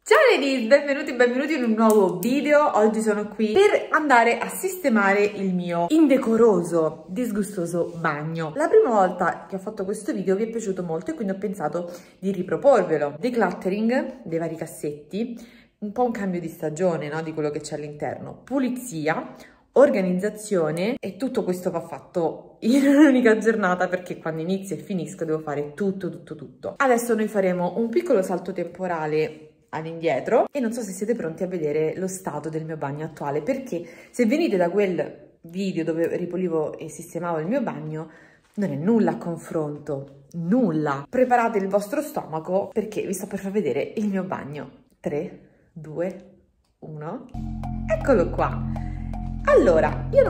Ciao ladies, benvenuti in un nuovo video. Oggi sono qui per andare a sistemare il mio indecoroso, disgustoso bagno. La prima volta che ho fatto questo video vi è piaciuto molto e quindi ho pensato di riproporvelo. Decluttering dei vari cassetti, un po' un cambio di stagione, no? Di quello che c'è all'interno, pulizia, organizzazione, e tutto questo va fatto in un'unica giornata perché quando inizio e finisco devo fare tutto. Adesso noi faremo un piccolo salto temporale all'indietro e non so se siete pronti a vedere lo stato del mio bagno attuale, perché se venite da quel video dove ripulivo e sistemavo il mio bagno non è nulla a confronto, nulla. Preparate il vostro stomaco perché vi sto per far vedere il mio bagno. 3, 2, 1, eccolo qua. Allora, io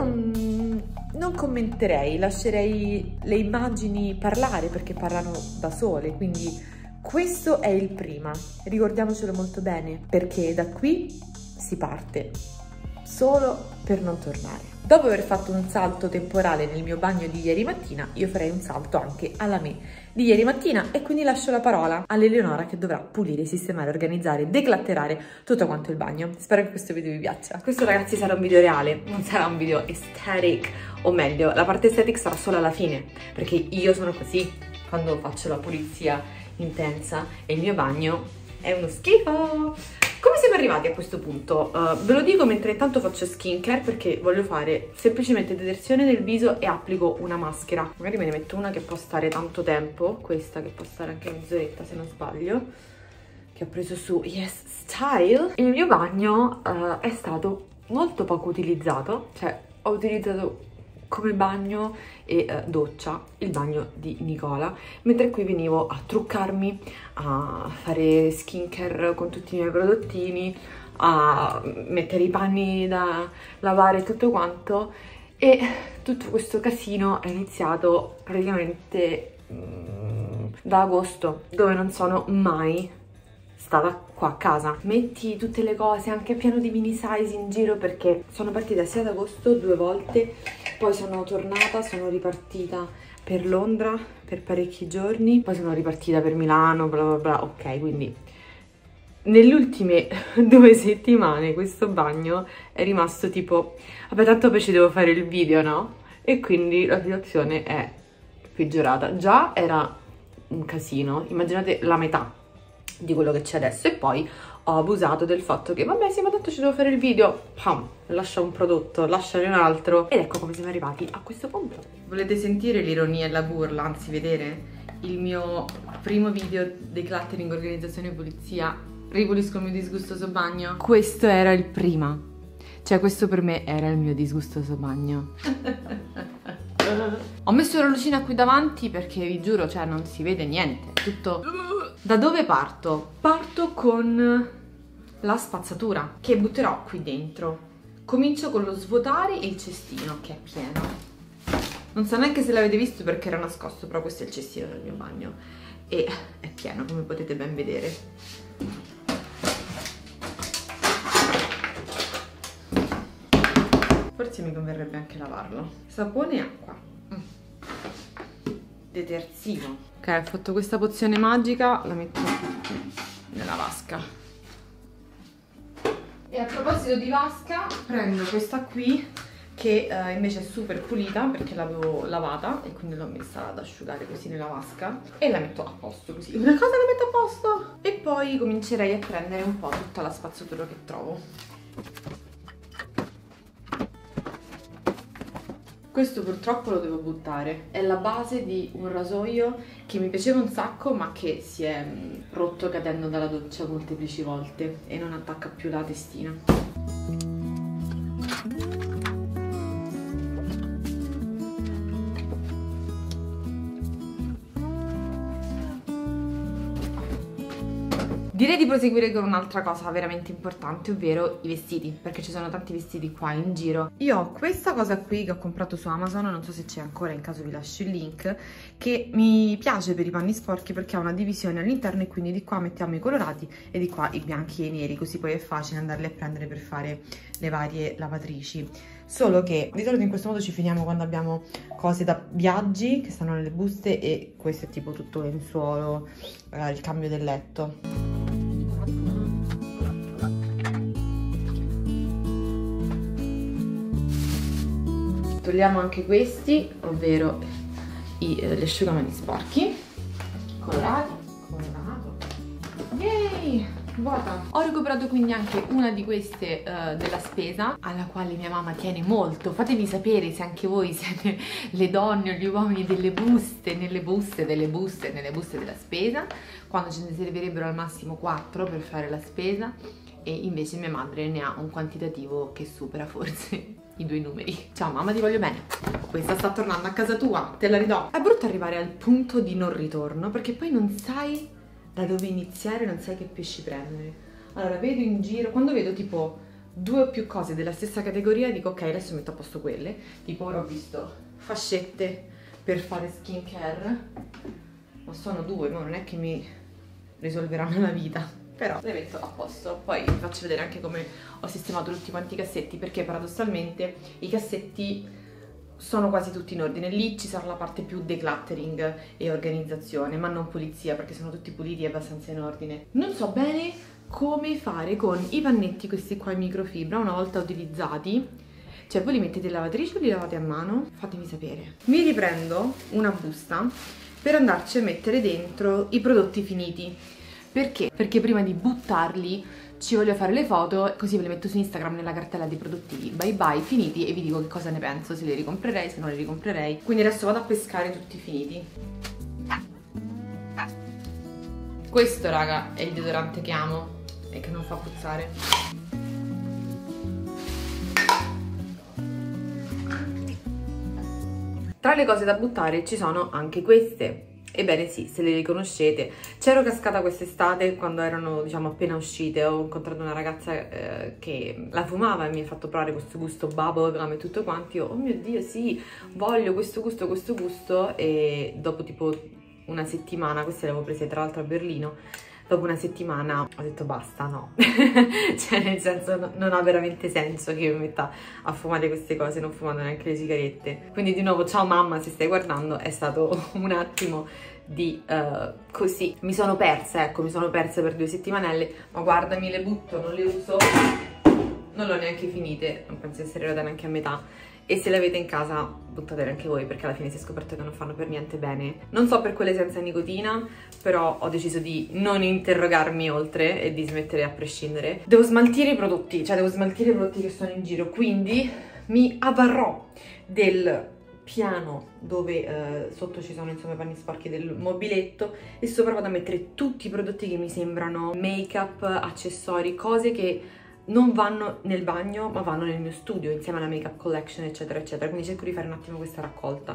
non commenterei, lascerei le immagini parlare perché parlano da sole, quindi questo è il prima, ricordiamocelo molto bene, perché da qui si parte, solo per non tornare. Dopo aver fatto un salto temporale nel mio bagno di ieri mattina, io farei un salto anche alla me di ieri mattina e quindi lascio la parola all'Eleonora che dovrà pulire, sistemare, organizzare, declatterare tutto quanto il bagno. Spero che questo video vi piaccia. Questo ragazzi sarà un video reale, non sarà un video aesthetic, o meglio, la parte aesthetic sarà solo alla fine, perché io sono così quando faccio la pulizia intensa e il mio bagno è uno schifo. Come siamo arrivati a questo punto? Ve lo dico mentre intanto faccio skincare, perché voglio fare semplicemente detersione del viso e applico una maschera. Magari me ne metto una che può stare tanto tempo, questa che può stare anche mezz'oretta se non sbaglio, che ho preso su Yes Style. Il mio bagno è stato molto poco utilizzato, cioè ho utilizzato come bagno e doccia il bagno di Nicola, mentre qui venivo a truccarmi, a fare skincare con tutti i miei prodottini, a mettere i panni da lavare e tutto quanto, e tutto questo casino è iniziato praticamente da agosto, dove non sono mai stata qua a casa. Metti tutte le cose anche pieno di mini size in giro, perché sono partita sia ad agosto 2 volte, poi sono tornata, sono ripartita per Londra per parecchi giorni, poi sono ripartita per Milano, bla bla bla. Ok, quindi nelle ultime 2 settimane questo bagno è rimasto tipo, vabbè tanto poi ci devo fare il video, no? E quindi la situazione è peggiorata. Già era un casino, immaginate la metà di quello che c'è adesso, e poi ho abusato del fatto che vabbè sì, ma tanto ci devo fare il video, pam, lascia un prodotto, lasciane un altro, ed ecco come siamo arrivati a questo punto. Volete sentire l'ironia e la burla, anzi vedere il mio primo video decluttering, organizzazione e pulizia, ripulisco il mio disgustoso bagno? Questo era il prima, cioè questo per me era il mio disgustoso bagno. Ho messo la lucina qui davanti perché vi giuro, cioè non si vede niente, tutto. Da dove parto? Parto con la spazzatura che butterò qui dentro. Comincio con lo svuotare il cestino che è pieno. Non so neanche se l'avete visto perché era nascosto, però questo è il cestino del mio bagno e è pieno, come potete ben vedere. Forse mi converrebbe anche lavarlo. Sapone e acqua. Detersivo. Ok, ho fatto questa pozione magica, la metto nella vasca. E a proposito di vasca, prendo questa qui che invece è super pulita perché l'avevo lavata e quindi l'ho messa ad asciugare così nella vasca e la metto a posto così. Una cosa la metto a posto! E poi comincerei a prendere un po' tutta la spazzatura che trovo. Questo purtroppo lo devo buttare, è la base di un rasoio che mi piaceva un sacco ma che si è rotto cadendo dalla doccia molteplici volte e non attacca più la testina. Direi di proseguire con un'altra cosa veramente importante, ovvero i vestiti, perché ci sono tanti vestiti qua in giro. Io ho questa cosa qui che ho comprato su Amazon, non so se c'è ancora, in caso vi lascio il link, che mi piace per i panni sporchi perché ha una divisione all'interno e quindi di qua mettiamo i colorati e di qua i bianchi e i neri, così poi è facile andarli a prendere per fare le varie lavatrici. Solo che di solito in questo modo ci finiamo quando abbiamo cose da viaggi che stanno nelle buste e questo è tipo tutto lenzuolo, il cambio del letto. togliamo anche questi, ovvero gli asciugamani sporchi, colorati, colorato, yay, vuota. Ho recuperato quindi anche una di queste della spesa, alla quale mia mamma tiene molto. Fatemi sapere se anche voi siete le donne o gli uomini delle buste, nelle buste della spesa, quando ce ne servirebbero al massimo 4 per fare la spesa, e invece mia madre ne ha un quantitativo che supera forse i 2 numeri. Ciao mamma, ti voglio bene. Questa sta tornando a casa tua, te la ridò. È brutto arrivare al punto di non ritorno, perché poi non sai da dove iniziare, non sai che pesci prendere. Allora vedo in giro, quando vedo tipo 2 o più cose della stessa categoria, dico ok, adesso metto a posto quelle. Tipo ora ho visto fascette per fare skincare, ma sono 2, ma non è che mi risolveranno la vita, però le metto a posto. Poi vi faccio vedere anche come ho sistemato tutti quanti i cassetti, perché paradossalmente i cassetti sono quasi tutti in ordine. Lì ci sarà la parte più decluttering e organizzazione, ma non pulizia, perché sono tutti puliti e abbastanza in ordine. Non so bene come fare con i pannetti, questi qua in microfibra, una volta utilizzati. Cioè voi li mettete in lavatrice o li lavate a mano? Fatemi sapere. Mi riprendo una busta per andarci a mettere dentro i prodotti finiti. Perché? Perché prima di buttarli ci voglio fare le foto, così ve le metto su Instagram nella cartella dei prodotti bye bye finiti e vi dico che cosa ne penso, se li ricomprerei, se non li ricomprerei. Quindi adesso vado a pescare tutti finiti. Questo, raga, è il deodorante che amo e che non fa puzzare. Tra le cose da buttare ci sono anche queste. Ebbene sì, se le riconoscete. C'ero cascata quest'estate quando erano, diciamo, appena uscite. Ho incontrato una ragazza che la fumava e mi ha fatto provare questo gusto bubblegum e tutto quanto. Io, oh mio Dio, sì, voglio questo gusto. E dopo tipo una settimana, queste le avevo prese tra l'altro a Berlino, dopo una settimana ho detto basta, no. Cioè nel senso non ha veramente senso che io mi metta a fumare queste cose, non fumando neanche le sigarette. Quindi di nuovo ciao mamma, se stai guardando, è stato un attimo di così. Mi sono persa, ecco, mi sono persa per 2 settimanelle, ma guardami, le butto, non le uso, non le ho neanche finite, non penso di essere arrivata neanche a metà. E se le avete in casa buttatele anche voi, perché alla fine si è scoperto che non fanno per niente bene. Non so per quelle senza nicotina, però ho deciso di non interrogarmi oltre e di smettere a prescindere. Devo smaltire i prodotti, cioè devo smaltire i prodotti che sono in giro, quindi mi avvarrò del piano dove sotto ci sono insomma i panni sporchi del mobiletto e sopra vado a mettere tutti i prodotti che mi sembrano make-up, accessori, cose che non vanno nel bagno ma vanno nel mio studio insieme alla make up collection eccetera eccetera, quindi cerco di fare un attimo questa raccolta.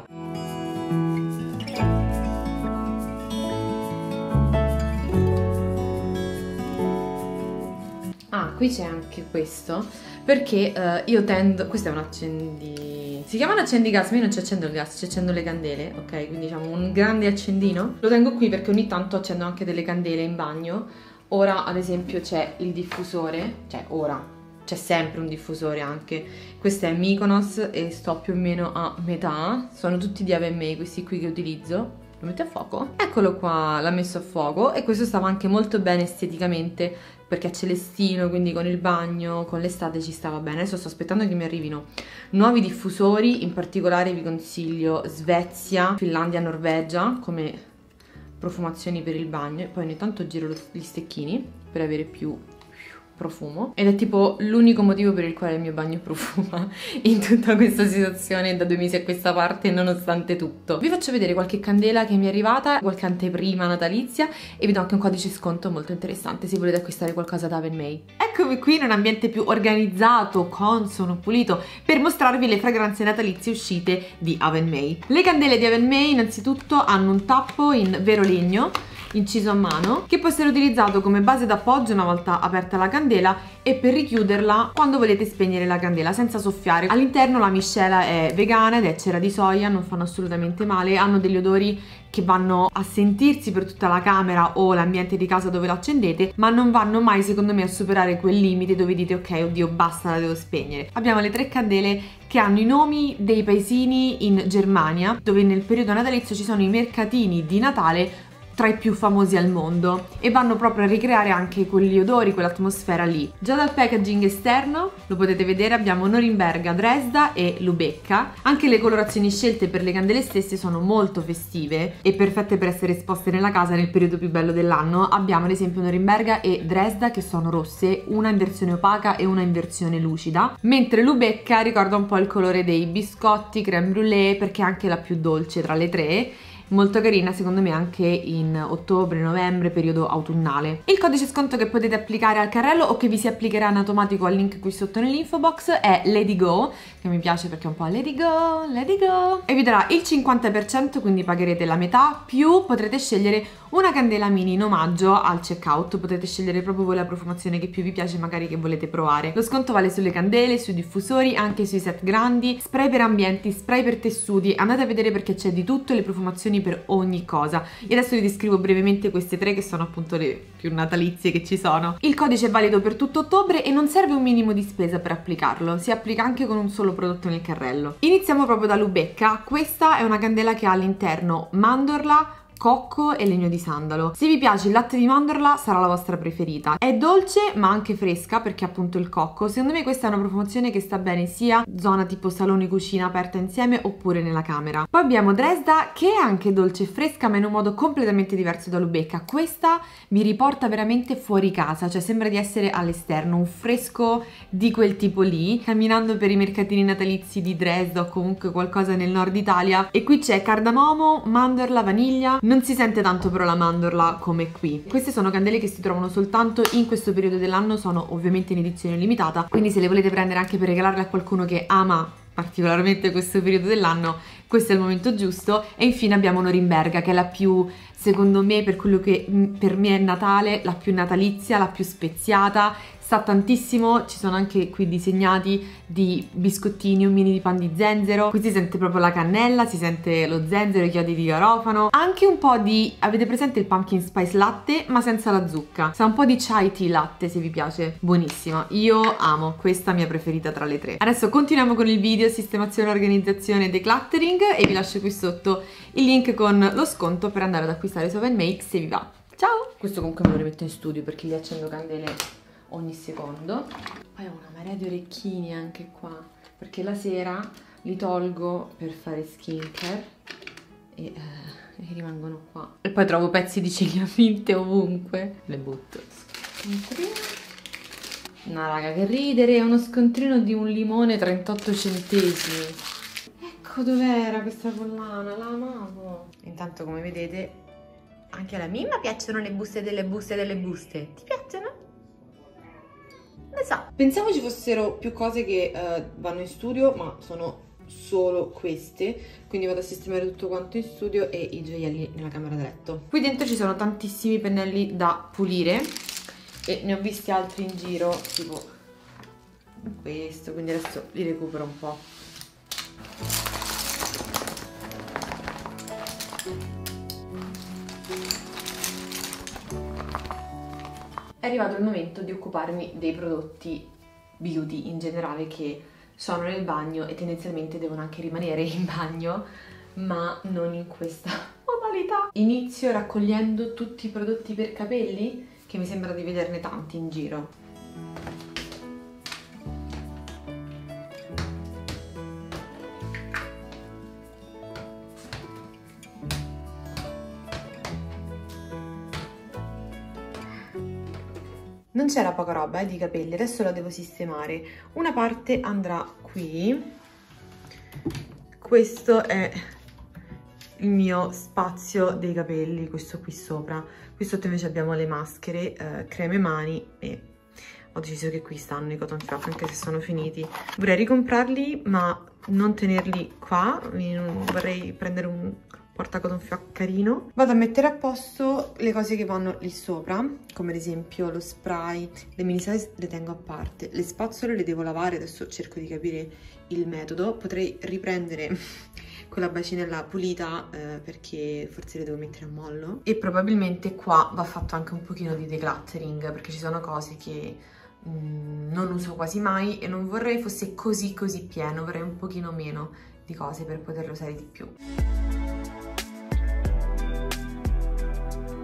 Ah, qui c'è anche questo, perché io tendo, questo è un accendi, si chiama un accendigas, ma io non ci accendo il gas, ci accendo le candele, ok? Quindi diciamo un grande accendino, lo tengo qui perché ogni tanto accendo anche delle candele in bagno. Ora ad esempio c'è il diffusore, cioè ora c'è sempre un diffusore anche, questo è Mykonos e sto più o meno a metà, sono tutti di Ave May questi qui che utilizzo. Lo metti a fuoco? Eccolo qua, l'ha messo a fuoco e questo stava anche molto bene esteticamente perché è celestino, quindi con il bagno, con l'estate ci stava bene. Adesso sto aspettando che mi arrivino nuovi diffusori, in particolare vi consiglio Svezia, Finlandia, Norvegia come profumazioni per il bagno, e poi ogni tanto giro gli stecchini per avere più profumo, ed è tipo l'unico motivo per il quale il mio bagno profuma in tutta questa situazione da 2 mesi a questa parte, nonostante tutto. Vi faccio vedere qualche candela che mi è arrivata, qualche anteprima natalizia, e vi do anche un codice sconto molto interessante se volete acquistare qualcosa da Ave May. Eccomi qui in un ambiente più organizzato, consono, pulito, per mostrarvi le fragranze natalizie uscite di Ave May. Le candele di Ave May innanzitutto hanno un tappo in vero legno inciso a mano che può essere utilizzato come base d'appoggio una volta aperta la candela e per richiuderla quando volete spegnere la candela senza soffiare. All'interno la miscela è vegana ed è cera di soia, non fanno assolutamente male, hanno degli odori che vanno a sentirsi per tutta la camera o l'ambiente di casa dove lo accendete, ma non vanno mai secondo me a superare quel limite dove dite ok, oddio, basta, la devo spegnere. Abbiamo le 3 candele che hanno i nomi dei paesini in Germania, dove nel periodo natalizio ci sono i mercatini di Natale tra i più famosi al mondo e vanno proprio a ricreare anche quegli odori, quell'atmosfera lì. Già dal packaging esterno, lo potete vedere, abbiamo Norimberga, Dresda e Lubecca. Anche le colorazioni scelte per le candele stesse sono molto festive e perfette per essere esposte nella casa nel periodo più bello dell'anno. Abbiamo ad esempio Norimberga e Dresda che sono rosse, una in versione opaca e una in versione lucida, mentre Lubecca ricorda un po' il colore dei biscotti crème brûlée perché è anche la più dolce tra le tre. Molto carina secondo me anche in ottobre, novembre, periodo autunnale. Il codice sconto che potete applicare al carrello o che vi si applicherà in automatico al link qui sotto nell'info box è Lady Go, che mi piace perché è un po' Lady Go, Lady Go, e vi darà il 50%, quindi pagherete la metà, più potrete scegliere una candela mini in omaggio al checkout. Potete scegliere proprio voi la profumazione che più vi piace, magari che volete provare. Lo sconto vale sulle candele, sui diffusori, anche sui set grandi, spray per ambienti, spray per tessuti. Andate a vedere perché c'è di tutto e le profumazioni per ogni cosa. Io adesso vi descrivo brevemente queste tre che sono appunto le più natalizie che ci sono. Il codice è valido per tutto ottobre e non serve un minimo di spesa per applicarlo, si applica anche con un solo prodotto nel carrello. Iniziamo proprio da Lubecca. Questa è una candela che ha all'interno mandorla, cocco e legno di sandalo. Se vi piace il latte di mandorla sarà la vostra preferita. È dolce ma anche fresca perché appunto il cocco. Secondo me questa è una profumazione che sta bene sia zona tipo salone cucina aperta insieme oppure nella camera. Poi abbiamo Dresda che è anche dolce e fresca ma in un modo completamente diverso da Lubecca. Questa vi riporta veramente fuori casa, cioè sembra di essere all'esterno, un fresco di quel tipo lì, camminando per i mercatini natalizi di Dresda o comunque qualcosa nel nord Italia. E qui c'è cardamomo, mandorla, vaniglia. Non si sente tanto però la mandorla come qui. Queste sono candele che si trovano soltanto in questo periodo dell'anno, sono ovviamente in edizione limitata, quindi se le volete prendere anche per regalarle a qualcuno che ama particolarmente questo periodo dell'anno, questo è il momento giusto. E infine abbiamo Norimberga che è la più, secondo me, per quello che per me è Natale, la più natalizia, la più speziata. Sa tantissimo, ci sono anche qui disegnati di biscottini, omini di pan di zenzero. Qui si sente proprio la cannella, si sente lo zenzero, i chiodi di garofano. Anche un po' di, avete presente il pumpkin spice latte ma senza la zucca? Sa un po' di chai tea latte se vi piace, buonissima. Io amo, questa mia preferita tra le tre. Adesso continuiamo con il video sistemazione, organizzazione e decluttering e vi lascio qui sotto il link con lo sconto per andare ad acquistare Soven Make se vi va. Ciao! Questo comunque me lo rimetto in studio perché gli accendo candele ogni secondo. Poi ho una marea di orecchini anche qua perché la sera li tolgo per fare skincare e rimangono qua. E poi trovo pezzi di ciglia finte ovunque, le butto. Scontrino. No raga, che ridere, è uno scontrino di un limone 38 centesimi. Ecco dov'era questa collana, la amavo. Intanto come vedete anche alla Mimma piacciono le buste delle buste delle buste. Ti piacciono? Ne so. Pensavo ci fossero più cose che vanno in studio, ma sono solo queste, quindi vado a sistemare tutto quanto in studio e i gioielli nella camera da letto. Qui dentro ci sono tantissimi pennelli da pulire e ne ho visti altri in giro, tipo questo, quindi adesso li recupero un po'. È arrivato il momento di occuparmi dei prodotti beauty in generale che sono nel bagno e tendenzialmente devono anche rimanere in bagno, ma non in questa modalità. Inizio raccogliendo tutti i prodotti per capelli, che mi sembra di vederne tanti in giro. Non c'era poca roba di capelli, adesso la devo sistemare. Una parte andrà qui. Questo è il mio spazio dei capelli, questo qui sopra. Qui sotto invece abbiamo le maschere, creme mani e ho deciso che qui stanno i cotton fioc anche se sono finiti. Vorrei ricomprarli ma non tenerli qua, vorrei prendere un porta cotton fioc carino. Vado a mettere a posto le cose che vanno lì sopra, come ad esempio lo spray, le mini size le tengo a parte, le spazzole le devo lavare, adesso cerco di capire il metodo. Potrei riprendere quella bacinella pulita perché forse le devo mettere a mollo, e probabilmente qua va fatto anche un pochino di decluttering perché ci sono cose che non uso quasi mai e non vorrei fosse così pieno, vorrei un pochino meno di cose per poterlo usare di più.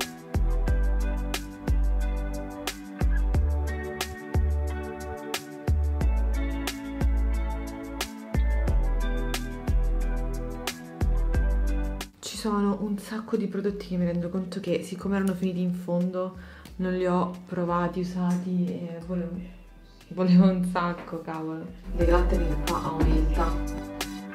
sono un sacco di prodotti che mi rendo conto che siccome erano finiti in fondo non li ho provati, usati e volevo un sacco, cavolo. Decluttering qua aumenta.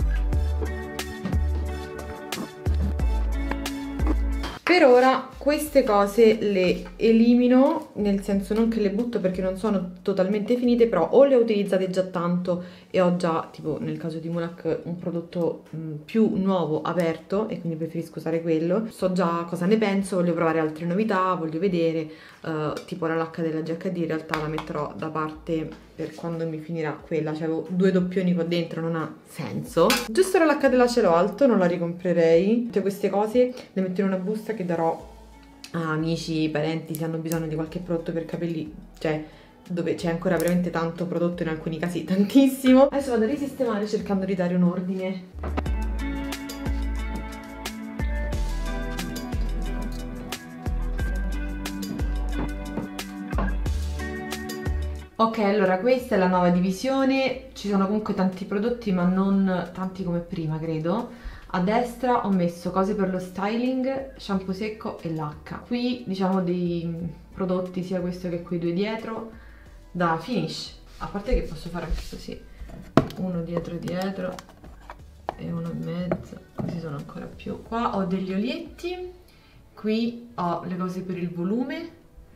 Per ora queste cose le elimino, nel senso non che le butto perché non sono totalmente finite, però o le ho utilizzate già tanto e ho già, tipo nel caso di Mulac, un prodotto più nuovo aperto e quindi preferisco usare quello. So già cosa ne penso, voglio provare altre novità, voglio vedere, tipo la lacca della GHD in realtà la metterò da parte per quando mi finirà quella, cioè avevo 2 doppioni qua dentro, non ha senso. Giusto la lacca della Cielo Alto, non la ricomprerei. Tutte queste cose le metto in una busta che darò a amici, parenti, se hanno bisogno di qualche prodotto per capelli, cioè dove c'è ancora veramente tanto prodotto, in alcuni casi tantissimo. Adesso vado a risistemare cercando di dare un ordine. Ok, allora questa è la nuova divisione, ci sono comunque tanti prodotti ma non tanti come prima credo. A destra ho messo cose per lo styling, shampoo secco e lacca. Qui diciamo dei prodotti, sia questo che quei due dietro, da Finish. A parte che posso fare anche così, uno dietro e uno in mezzo, così sono ancora più. Qua ho degli olietti, qui ho le cose per il volume,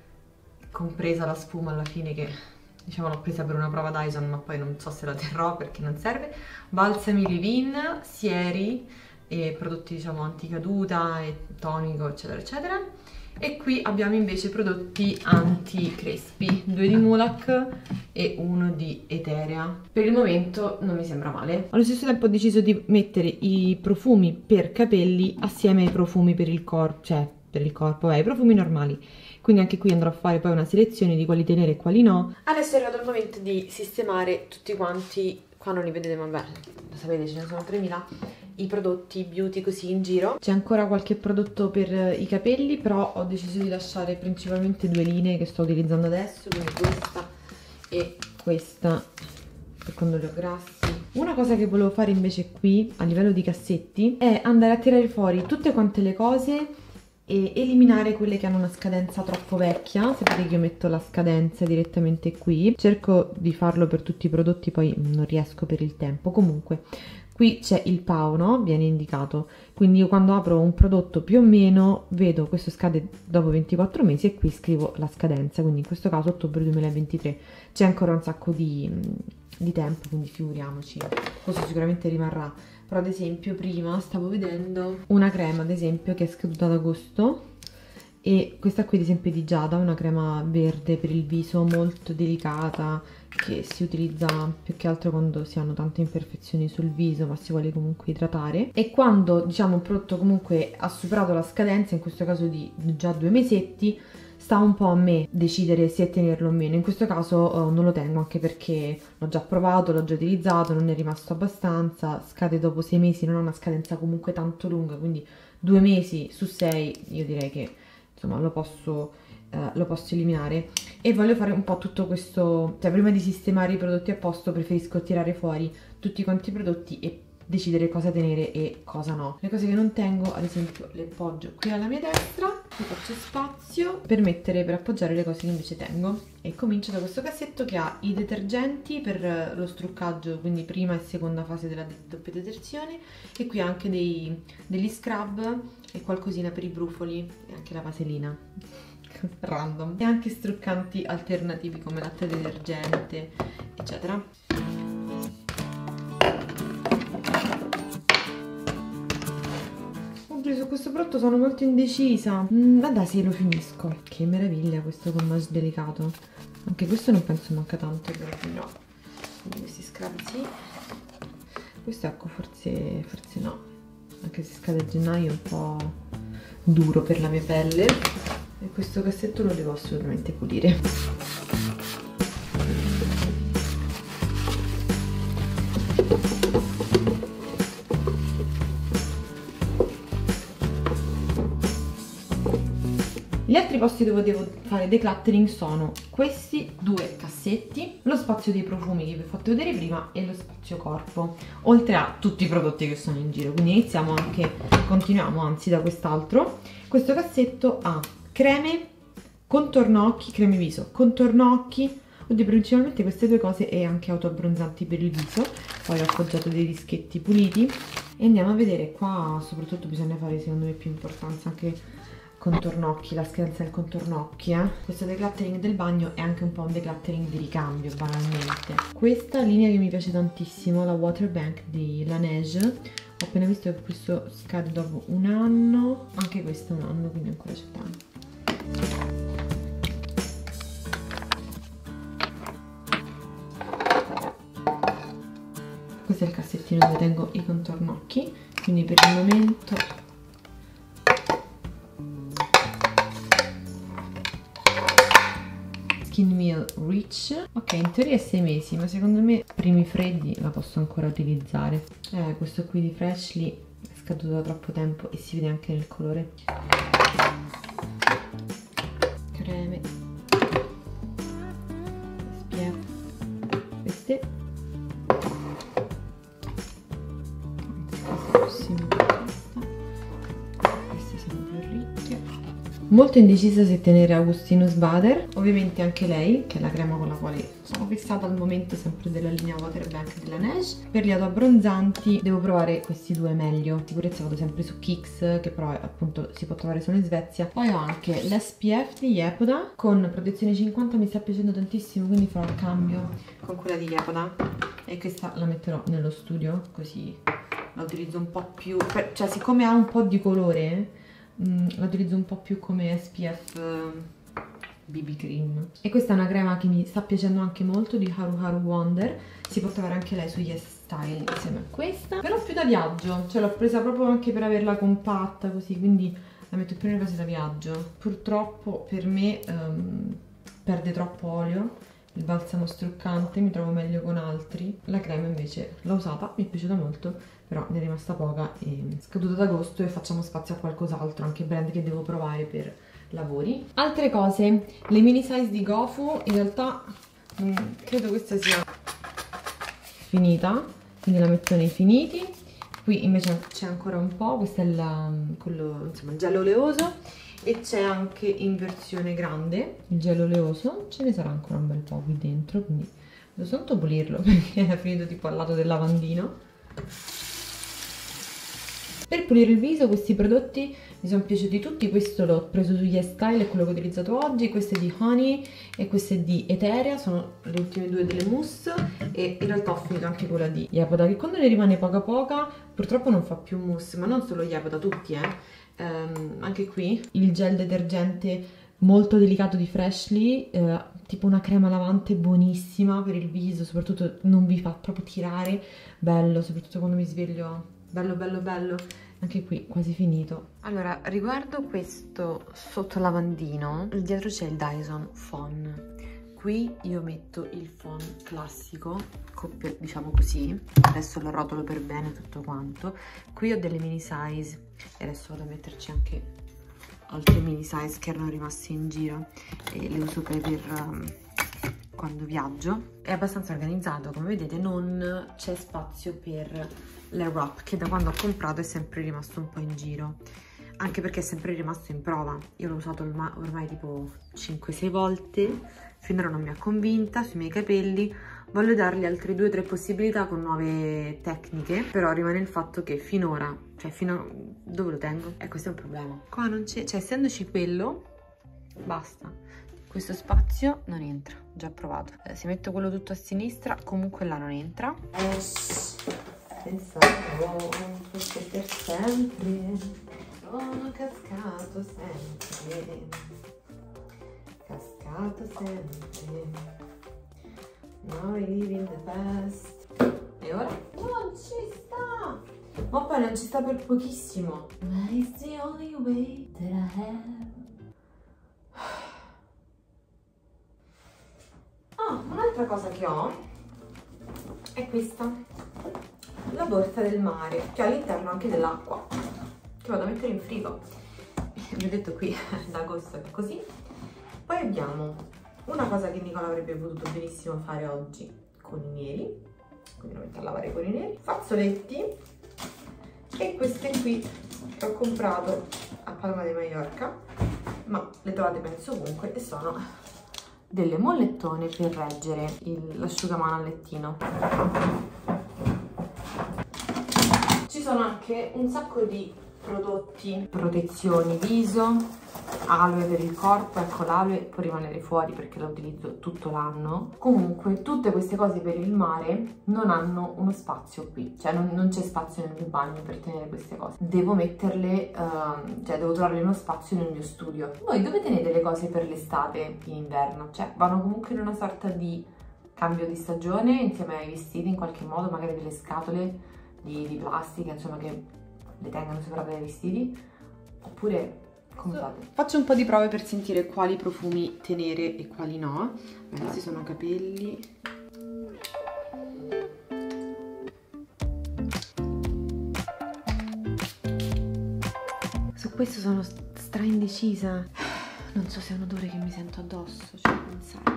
compresa la spuma alla fine che... diciamo l'ho presa per una prova Dyson ma poi non so se la terrò perché non serve. Balsami Leave-In, sieri e prodotti diciamo anticaduta e tonico eccetera eccetera. E qui abbiamo invece prodotti anti-crespi, 2 di Mulac e 1 di Eterea. Per il momento non mi sembra male. Allo stesso tempo ho deciso di mettere i profumi per capelli assieme ai profumi per il corpo, cioè per il corpo, i profumi normali. Quindi anche qui andrò a fare poi una selezione di quali tenere e quali no. Adesso è arrivato il momento di sistemare tutti quanti, qua non li vedete ma beh, lo sapete ce ne sono 3000, i prodotti beauty così in giro. C'è ancora qualche prodotto per i capelli, però ho deciso di lasciare principalmente 2 linee che sto utilizzando adesso, quindi questa e questa per quando li ho grassi. Una cosa che volevo fare invece qui, a livello di cassetti, è andare a tirare fuori tutte quante le cose e eliminare quelle che hanno una scadenza troppo vecchia. Sapete che io metto la scadenza direttamente qui, cerco di farlo per tutti i prodotti, poi non riesco per il tempo. Comunque qui c'è il PAO, no? Viene indicato, quindi io quando apro un prodotto più o meno vedo questo scade dopo 24 mesi e qui scrivo la scadenza, quindi in questo caso ottobre 2023. C'è ancora un sacco di tempo, quindi figuriamoci, questo sicuramente rimarrà. Però ad esempio prima stavo vedendo una crema ad esempio che è scaduta ad agosto, e questa qui ad esempio è di Giada, una crema verde per il viso molto delicata che si utilizza più che altro quando si hanno tante imperfezioni sul viso ma si vuole comunque idratare. E quando diciamo un prodotto comunque ha superato la scadenza, in questo caso di già 2 mesetti, sta un po' a me decidere se tenerlo o meno. In questo caso non lo tengo, anche perché l'ho già provato, l'ho già utilizzato, non è rimasto abbastanza, scade dopo 6 mesi, non ha una scadenza comunque tanto lunga, quindi 2 mesi su 6 io direi che insomma lo posso eliminare. E voglio fare un po' tutto questo, cioè prima di sistemare i prodotti a posto preferisco tirare fuori tutti quanti i prodotti e decidere cosa tenere e cosa no. Le cose che non tengo ad esempio le appoggio qui alla mia destra, qui faccio spazio per appoggiare le cose che invece tengo. E comincio da questo cassetto che ha i detergenti per lo struccaggio, quindi prima e seconda fase della doppia detersione, e qui anche degli scrub e qualcosina per i brufoli e anche la vaselina random, e anche struccanti alternativi come latte detergente eccetera. Su questo prodotto sono molto indecisa. Vabbè, sì, lo finisco. Che meraviglia questo gommage delicato. Anche questo non penso manca tanto, però no. Quindi questi scrub sì. Questo ecco forse no, anche se scade a gennaio è un po' duro per la mia pelle. E questo cassetto lo devo assolutamente pulire. Gli altri posti dove devo fare decluttering sono questi 2 cassetti. Lo spazio dei profumi che vi ho fatto vedere prima e lo spazio corpo, oltre a tutti i prodotti che sono in giro. Quindi continuiamo anzi da quest'altro. Questo cassetto ha creme, contorno occhi, creme viso, contorno occhi, oddio, principalmente queste due cose, e anche autoabbronzanti per il viso. Poi ho appoggiato dei dischetti puliti e andiamo a vedere. Qua soprattutto bisogna fare, secondo me, più importanza anche contorno occhi, la scadenza del contorno occhi, Questo decluttering del bagno è anche un po' un decluttering di ricambio, banalmente. Questa linea che mi piace tantissimo, la Water Bank di Laneige, ho appena visto che questo scade dopo un anno, anche questo è un anno, quindi ancora c'è tempo. Questo è il cassettino dove tengo i contorno occhi, quindi per il momento Skin Meal Rich. Ok, in teoria è 6 mesi, ma secondo me primi freddi la posso ancora utilizzare. Questo qui di Freshly è scaduto da troppo tempo e si vede anche nel colore. Creme, SPF, queste. Queste sono più ricche. Molto indecisa se tenere Augustinus Bader, ovviamente anche lei, che è la crema con la quale sono fissata al momento, sempre della linea Water Bank della Laneige. Per gli autoabbronzanti devo provare questi due meglio. Di sicurezza vado sempre su Kix, che però appunto si può trovare solo in Svezia. Poi ho anche l'SPF di Yepoda con protezione 50, mi sta piacendo tantissimo, quindi farò il cambio con quella di Yepoda. E questa la metterò nello studio, così la utilizzo un po' più, cioè siccome ha un po' di colore, la utilizzo un po' più come SPF BB cream. E questa è una crema che mi sta piacendo anche molto, di Haru Haru Wonder. Si può trovare anche lei su Yes Style insieme a questa, però più da viaggio, cioè l'ho presa proprio anche per averla compatta così, quindi la metto più nelle cose da viaggio. Purtroppo per me perde troppo olio il balsamo struccante, mi trovo meglio con altri. La crema invece l'ho usata, mi è piaciuta molto, però ne è rimasta poca e è scaduta ad agosto, e facciamo spazio a qualcos'altro, anche brand che devo provare per lavori. Altre cose, le mini size di Gofu, in realtà credo questa sia finita, quindi la metto nei finiti. Qui invece c'è ancora un po', questo è il gel oleoso, e c'è anche in versione grande il gel oleoso, ce ne sarà ancora un bel po' qui dentro, quindi devo soltanto pulirlo perché è finito tipo al lato del lavandino. Per pulire il viso questi prodotti mi sono piaciuti tutti. Questo l'ho preso su Yes Style, è quello che ho utilizzato oggi. Questo è di Honey e questo è di Eterea, sono le ultime due delle mousse, e in realtà ho finito anche quella di Yepoda, che quando ne rimane poca purtroppo non fa più mousse, ma non solo Yepoda, tutti anche qui il gel detergente molto delicato di Freshly, tipo una crema lavante buonissima per il viso, soprattutto non vi fa proprio tirare, bello, soprattutto quando mi sveglio, bello bello bello. Anche qui quasi finito. Allora, riguardo questo sottolavandino, dietro c'è il Dyson Phone. Qui io metto il phon classico, coppia, diciamo così. Adesso lo rotolo per bene tutto quanto. Qui ho delle mini size e adesso vado a metterci anche altre mini size che erano rimaste in giro e le uso per quando viaggio. È abbastanza organizzato, come vedete non c'è spazio per l'air wrap, che da quando ho comprato è sempre rimasto un po' in giro, anche perché è sempre rimasto in prova. Io l'ho usato ormai tipo 5-6 volte, finora non mi ha convinta sui miei capelli. Voglio dargli altre 2 o 3 possibilità con nuove tecniche, però rimane il fatto che finora, cioè fino a dove lo tengo? Questo è un problema. Qua non c'è, cioè essendoci quello, basta. Questo spazio non entra, già provato. Se metto quello tutto a sinistra, comunque là non entra. Pensavo fosse per sempre, sono cascato sempre, now I live in the past. E ora? Non ci sta! Ma poi non ci sta per pochissimo. But it's the only way that I have. Un'altra cosa che ho è questa, la borsa del mare, che ha all'interno anche dell'acqua, che vado a mettere in frigo. Vi ho detto qui da agosto è così. Poi abbiamo Una cosa che Nicola avrebbe potuto benissimo fare oggi con i neri, quindi lo metto a lavare con i neri, fazzoletti e queste qui che ho comprato a Palma de Mallorca, ma le trovate penso ovunque, e sono delle mollettone per reggere l'asciugamano al lettino. Ci sono anche un sacco di prodotti, protezioni viso, aloe per il corpo. Ecco, l'aloe può rimanere fuori perché la utilizzo tutto l'anno. Comunque tutte queste cose per il mare non hanno uno spazio qui, cioè non c'è spazio nel mio bagno per tenere queste cose, devo metterle, cioè devo trovare uno spazio nel mio studio. Voi dove tenete le cose per l'estate in inverno? Cioè vanno comunque in una sorta di cambio di stagione insieme ai vestiti in qualche modo, magari delle scatole di plastica, insomma, che le tengano separate dai vestiti, oppure come fate? Faccio un po' di prove per sentire quali profumi tenere e quali no. Questi sono capelli. Su questo sono stra indecisa. Non so se è un odore che mi sento addosso, cioè pensare.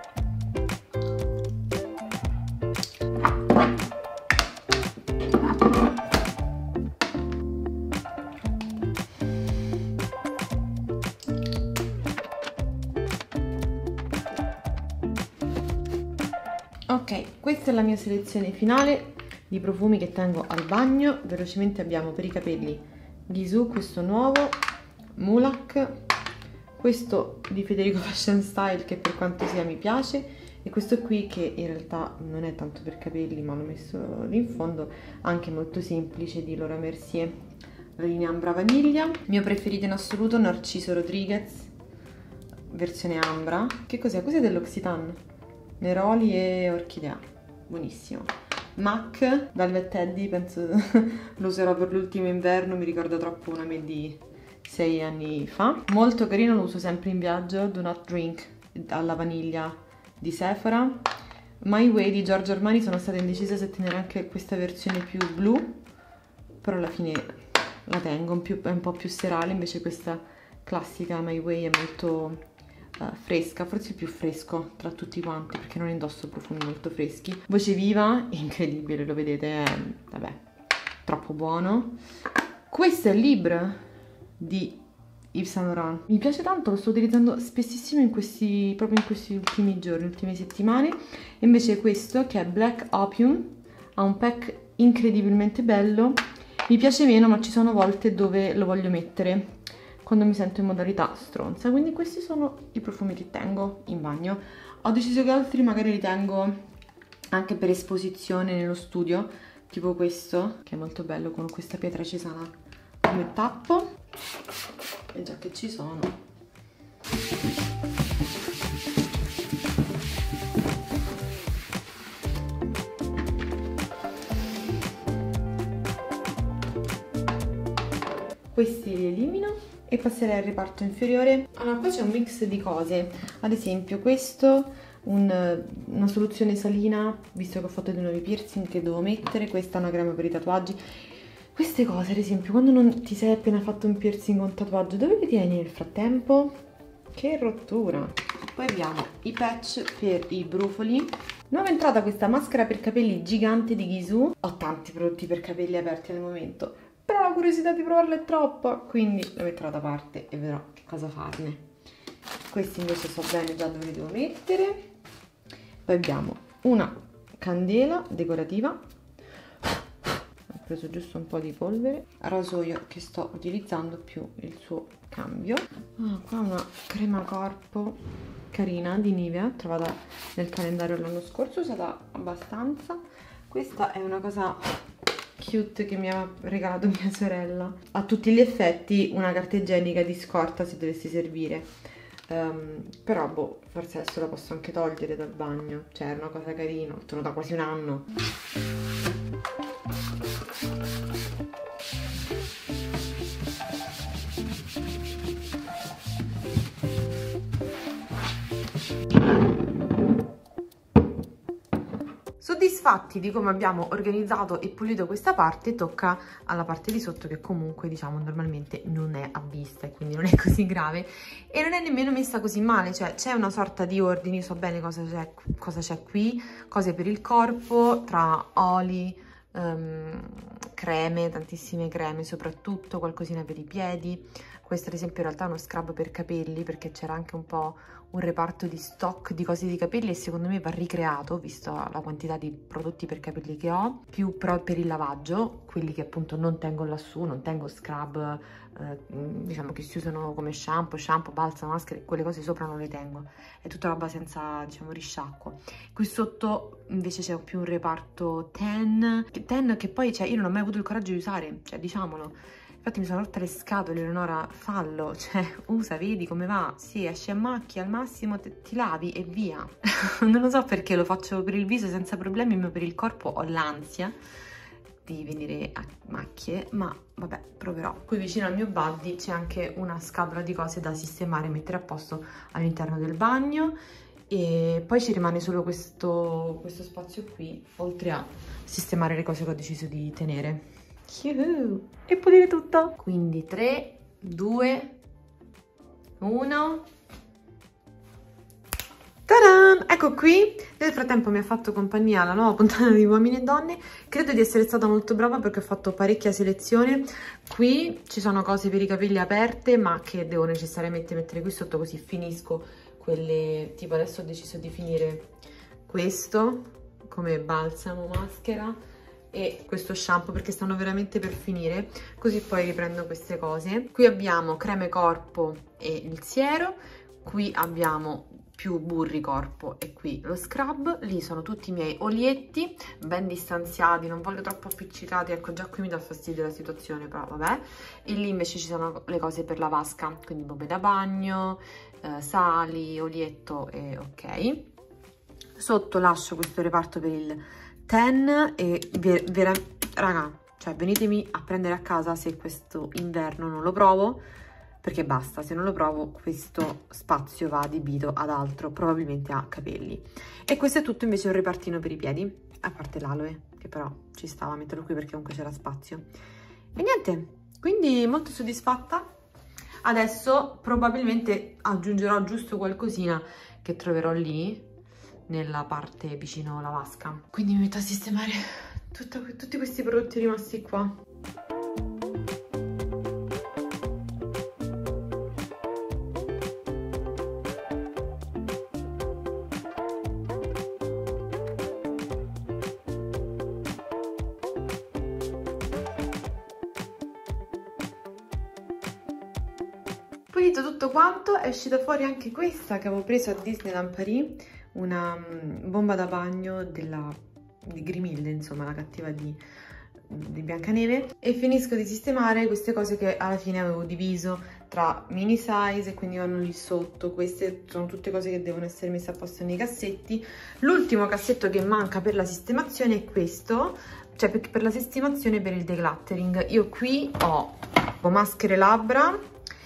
Ok, questa è la mia selezione finale di profumi che tengo al bagno. Velocemente abbiamo per i capelli Gisù, questo nuovo, Mulak, questo di Federico Fashion Style che per quanto sia mi piace, e questo qui che in realtà non è tanto per capelli ma l'ho messo lì in fondo, anche molto semplice, di Laura Mercier, la linea Ambra Vaniglia. Mio preferito in assoluto, Narciso Rodriguez, versione Ambra. Che cos'è? Cos'è dell'Occitane? Neroli e orchidea, buonissimo. MAC Velvet Teddy, penso lo userò per l'ultimo inverno, mi ricorda troppo una me di 6 anni fa. Molto carino, lo uso sempre in viaggio. Do Not Drink alla vaniglia di Sephora. My Way di Giorgio Armani, sono stata indecisa se tenere anche questa versione più blu, però alla fine la tengo, è un po' più serale, invece questa classica My Way è molto fresca, forse il più fresco tra tutti quanti perché non indosso profumi molto freschi. Voce Viva, incredibile, lo vedete, è, vabbè, troppo buono. Questo è il Libre di Yves Saint Laurent, mi piace tanto, lo sto utilizzando spessissimo proprio in questi ultimi giorni, ultime settimane. E invece questo, che è Black Opium, ha un pack incredibilmente bello, mi piace meno, ma ci sono volte dove lo voglio mettere quando mi sento in modalità stronza, quindi questi sono i profumi che tengo in bagno. Ho deciso che altri magari li tengo anche per esposizione nello studio, tipo questo, che è molto bello, con questa pietra cesana come tappo. E già che ci sono, questi li elimino e passerei al reparto inferiore. Allora, qua c'è un mix di cose, ad esempio questo, una soluzione salina, visto che ho fatto dei nuovi piercing che devo mettere, questa è una crema per i tatuaggi. Queste cose, ad esempio, quando non ti sei appena fatto un piercing o un tatuaggio, dove li tieni nel frattempo? Che rottura! Poi abbiamo i patch per i brufoli. Nuova entrata, questa maschera per capelli gigante di Gisù. Ho tanti prodotti per capelli aperti al momento, però la curiosità di provarla è troppa, quindi la metterò da parte e vedrò che cosa farne. Questi invece so bene già dove li devo mettere. Poi abbiamo una candela decorativa, ho preso giusto un po' di polvere, rasoio che sto utilizzando più il suo cambio. Qua una crema corpo carina di Nivea, trovata nel calendario l'anno scorso, usata abbastanza. Questa è una cosa cute che mi ha regalato mia sorella, a tutti gli effetti una carta igienica di scorta se dovessi servire, però boh, forse adesso la posso anche togliere dal bagno, cioè è una cosa carina, sono da quasi un anno. Soddisfatti di come abbiamo organizzato e pulito questa parte, tocca alla parte di sotto che comunque diciamo normalmente non è a vista e quindi non è così grave e non è nemmeno messa così male, cioè c'è una sorta di ordine, io so bene cosa c'è qui, cose per il corpo, tra oli, creme, tantissime creme soprattutto, qualcosina per i piedi. Questo ad esempio in realtà è uno scrub per capelli perché c'era anche un po' un reparto di stock di cose di capelli e secondo me va ricreato visto la quantità di prodotti per capelli che ho, più però per il lavaggio, quelli che appunto non tengo lassù, non tengo scrub diciamo che si usano come shampoo, balsamo, maschere, quelle cose sopra non le tengo, è tutta roba senza diciamo risciacquo. Qui sotto invece c'è più un reparto ten che poi cioè io non ho mai avuto il coraggio di usare, cioè diciamolo. Infatti mi sono rotte le scatole, Eleonora, fallo, cioè usa, vedi come va, sì, esci a macchie, al massimo ti lavi e via. Non lo so perché lo faccio per il viso senza problemi, ma per il corpo ho l'ansia di venire a macchie, ma vabbè, proverò. Qui vicino al mio body c'è anche una scatola di cose da sistemare e mettere a posto all'interno del bagno e poi ci rimane solo questo spazio qui, oltre a sistemare le cose che ho deciso di tenere. E pulire tutto. Quindi 3, 2, 1. Ta-da! Ecco qui. Nel frattempo mi ha fatto compagnia la nuova puntata di Uomini e Donne. Credo di essere stata molto brava perché ho fatto parecchia selezione. Qui ci sono cose per i capelli aperte ma che devo necessariamente mettere qui sotto così finisco quelle. Tipo adesso ho deciso di finire questo come balsamo, maschera e questo shampoo perché stanno veramente per finire, così poi riprendo queste cose. Qui abbiamo creme corpo e il siero, qui abbiamo più burri corpo e qui lo scrub, lì sono tutti i miei olietti ben distanziati, non voglio troppo appiccicati, ecco già qui mi dà fastidio la situazione, però vabbè. E lì invece ci sono le cose per la vasca, quindi bombe da bagno, sali, olietto e ok. Sotto lascio questo reparto per il ten e raga, cioè venitemi a prendere a casa se questo inverno non lo provo, perché basta, se non lo provo questo spazio va adibito ad altro, probabilmente a capelli. E questo è tutto invece un repartino per i piedi, a parte l'aloe, che però ci stava a metterlo qui perché comunque c'era spazio. E niente, quindi molto soddisfatta. Adesso probabilmente aggiungerò giusto qualcosina che troverò lì, nella parte vicino alla vasca. Quindi mi metto a sistemare tutti questi prodotti rimasti qua. Pulito tutto quanto, è uscita fuori anche questa che avevo preso a Disneyland Paris, una bomba da bagno di Grimilde, insomma la cattiva di Biancaneve, e finisco di sistemare queste cose che alla fine avevo diviso tra mini size e quindi vanno lì sotto. Queste sono tutte cose che devono essere messe a posto nei cassetti. L'ultimo cassetto che manca per la sistemazione è questo, cioè per la sistemazione per il decluttering. Io qui ho maschere labbra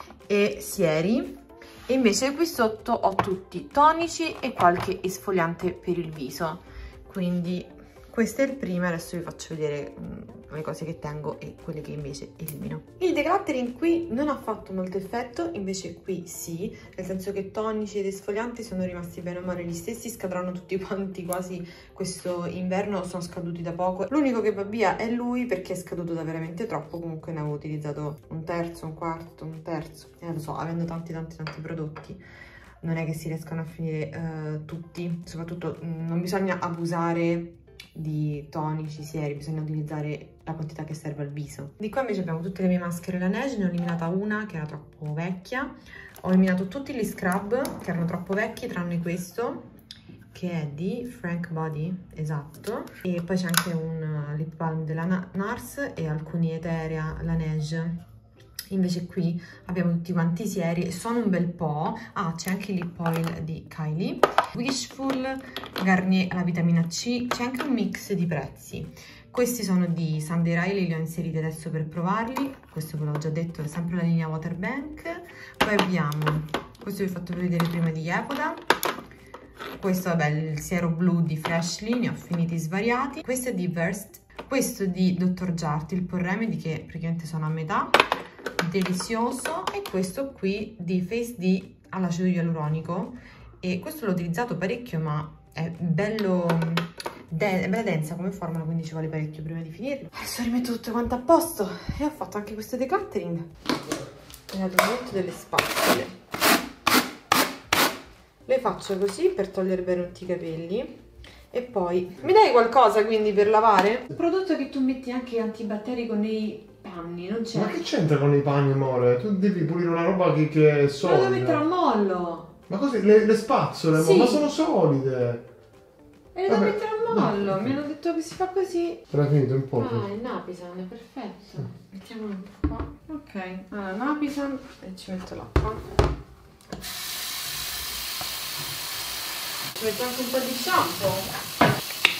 e sieri e invece qui sotto ho tutti tonici e qualche esfoliante per il viso, quindi questo è il primo. Adesso vi faccio vedere le cose che tengo e quelle che invece elimino. Il decluttering qui non ha fatto molto effetto, invece qui sì, nel senso che tonici ed esfolianti sono rimasti bene o male gli stessi, scadranno tutti quanti quasi questo inverno, sono scaduti da poco. L'unico che va via è lui perché è scaduto da veramente troppo, comunque ne avevo utilizzato un terzo, un quarto, un terzo, lo so, avendo tanti prodotti non è che si riescano a finire tutti, soprattutto non bisogna abusare di tonici, sieri, bisogna utilizzare la quantità che serve al viso. Di qua invece abbiamo tutte le mie maschere Laneige, ne ho eliminata una che era troppo vecchia, ho eliminato tutti gli scrub che erano troppo vecchi tranne questo che è di Frank Body, esatto, e poi c'è anche un lip balm della NARS e alcuni Eterea Laneige. Invece qui abbiamo tutti quanti sieri e sono un bel po'. Ah, c'è anche il lip oil di Kylie, Wishful, Garnier la vitamina C, c'è anche un mix di prezzi. Questi sono di Sunday Riley, li ho inseriti adesso per provarli, questo ve l'ho già detto, è sempre la linea Waterbank. Poi abbiamo, questo vi ho fatto vedere prima, di Yepoda, Questo vabbè, il siero blu di Freshly, ne ho finiti svariati. Questo è di Versed, questo di Dr. Jart, il Pore Remedy, che praticamente sono a metà, delizioso. E questo qui di Face D all'acido ialuronico, e questo l'ho utilizzato parecchio, ma è bello, è bella densa come formula, quindi ci vuole parecchio prima di finirlo. Adesso rimetto tutto quanto a posto e ho fatto anche questo decluttering. E metto delle spazzole. Le faccio così per togliere bene tutti i capelli. E poi mi dai qualcosa quindi per lavare? Un prodotto che tu metti anche antibatterico nei panni, non c'è. Ma che c'entra con i panni, amore? Tu devi pulire una roba che è solida. Ma lo metterò a mollo. Ma così le spazzole, sì, ma sono solide. E le devo mettere a mollo, no. Mi hanno detto che si fa così. Era finito un po'. Ah, il Napisan, perfetto. Mettiamolo un po' qua. Ok, allora Napisan e ci metto l'acqua. Ci metto anche un po' di shampoo.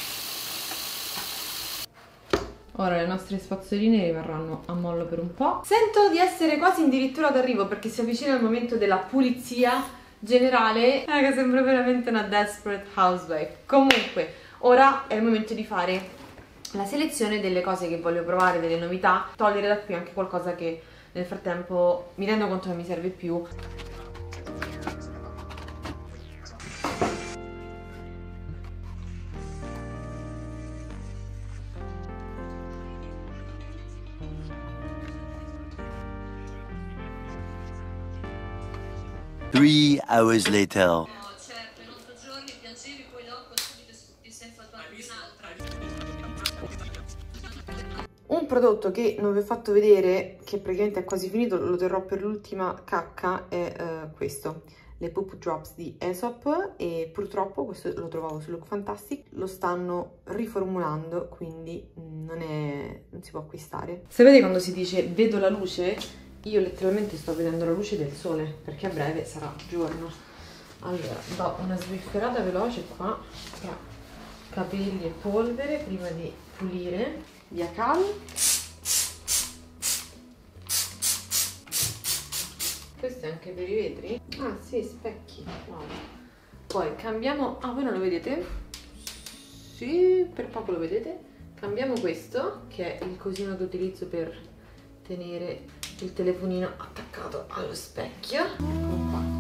Ora le nostre spazzoline rimarranno a mollo per un po'. Sento di essere quasi addirittura d'arrivo perché si avvicina il momento della pulizia generale. Che sembra veramente una desperate housewife. Comunque, ora è il momento di fare la selezione delle cose che voglio provare, delle novità. Togliere da qui anche qualcosa che nel frattempo mi rendo conto che mi serve più. Three hours later. Certo, in 8 giorni piangevi, poi dopo subito ti sei fatto anche un'altra. Un prodotto che non vi ho fatto vedere, che praticamente è quasi finito, lo terrò per l'ultima cacca, è questo. Le Poop Drops di Aesop, e purtroppo questo lo trovavo su Look Fantastic, lo stanno riformulando, quindi non si può acquistare. Sapete quando si dice vedo la luce? Io letteralmente sto vedendo la luce del sole, perché a breve sarà giorno. Allora, do una swifferata veloce qua tra capelli e polvere prima di pulire via cal. Questo è anche per i vetri? Ah sì, specchi, wow. Poi cambiamo, ah voi non lo vedete? Sì, per poco lo vedete. Cambiamo questo, che è il cosino che utilizzo per tenere il telefonino attaccato allo specchio. Eccolo qua.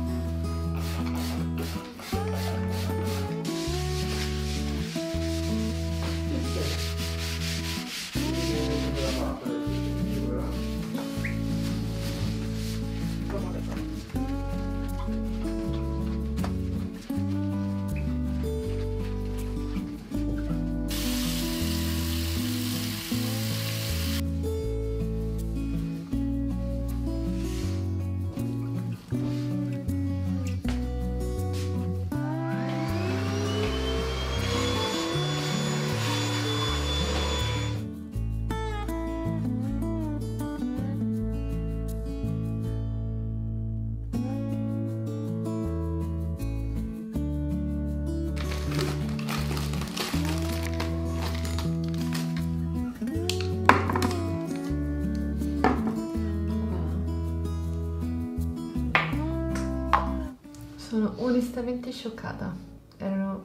Sono onestamente scioccata. Erano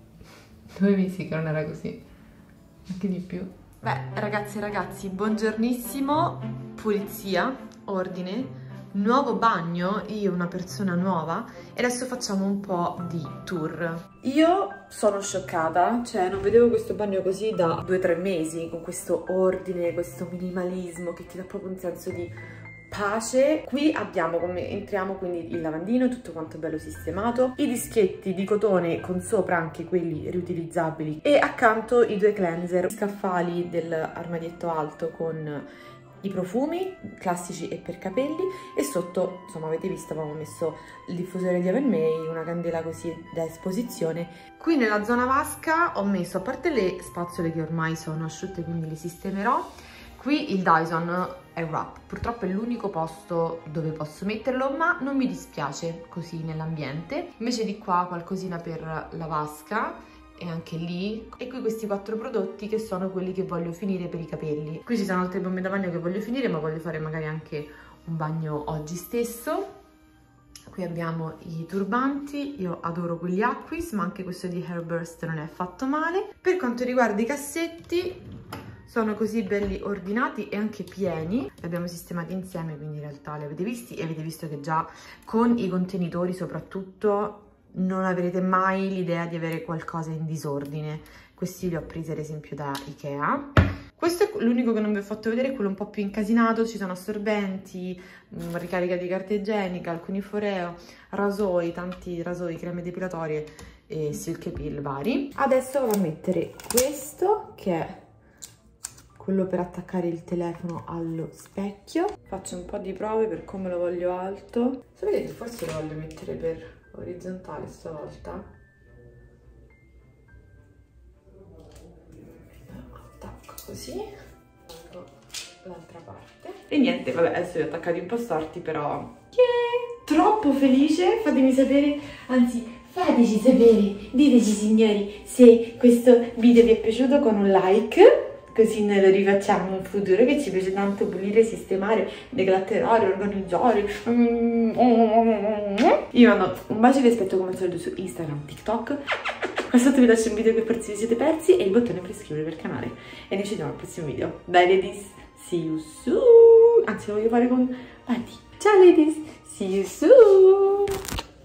2 mesi che non era così, anche di più. Beh, ragazze e ragazzi, buongiornissimo. Pulizia, ordine, nuovo bagno, io una persona nuova, e adesso facciamo un po' di tour. Io sono scioccata, cioè non vedevo questo bagno così da 2 o 3 mesi, con questo ordine, questo minimalismo che ti dà proprio un senso di pace. Qui abbiamo, come entriamo, quindi il lavandino, tutto quanto bello sistemato, i dischetti di cotone con sopra anche quelli riutilizzabili, e accanto i 2 cleanser, scaffali dell'armadietto alto con i profumi classici e per capelli, e sotto, insomma, avete visto, avevamo messo il diffusore di Haven May, una candela così da esposizione. Qui nella zona vasca ho messo, a parte le spazzole che ormai sono asciutte quindi le sistemerò, qui il Dyson Airwrap, purtroppo è l'unico posto dove posso metterlo, ma non mi dispiace così nell'ambiente. Invece di qua qualcosina per la vasca, e anche lì, e qui questi 4 prodotti che sono quelli che voglio finire per i capelli. Qui ci sono altre bombe da bagno che voglio finire, ma voglio fare magari anche un bagno oggi stesso. Qui abbiamo i turbanti, io adoro quelli Aquis, ma anche questo di Hairburst non è affatto male. Per quanto riguarda i cassetti, sono così belli ordinati e anche pieni, li abbiamo sistemati insieme, quindi in realtà li avete visti e avete visto che già con i contenitori soprattutto non avrete mai l'idea di avere qualcosa in disordine. Questi li ho presi ad esempio da Ikea. Questo è l'unico che non vi ho fatto vedere, quello un po' più incasinato, ci sono assorbenti, ricarica di carta igienica, alcuni foreo, rasoi, tanti rasoi, creme depilatorie e silk peel vari. Adesso vado a mettere questo che è quello per attaccare il telefono allo specchio. Faccio un po' di prove per come lo voglio alto. Sapete che forse lo voglio mettere per orizzontale stavolta? Attacco così, l'altra parte. E niente, vabbè, adesso li ho attaccati un po' storti, però... Yeah! Troppo felice, fatemi sapere, anzi... fateci sapere, diteci signori, se questo video vi è piaciuto con un like, così noi lo rifacciamo in futuro, che ci piace tanto pulire, sistemare, declatterare, organizzare. Io mando un bacio e vi aspetto come al solito su Instagram, TikTok. Qua sotto vi lascio un video che forse vi siete persi e il bottone per iscrivervi al canale. E noi ci vediamo al prossimo video. Bye ladies, see you soon. Anzi lo voglio fare con Patti. Ciao ladies, see you soon.